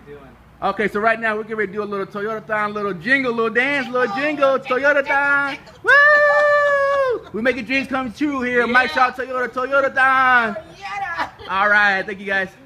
doing. Okay, so right now we're getting ready to do a little Toyotathon, little jingle, little dance, little jingle, Toyotathon. Woo! We're making dreams come true here. Mike Shaw Toyota, Toyotathon. All right, thank you guys.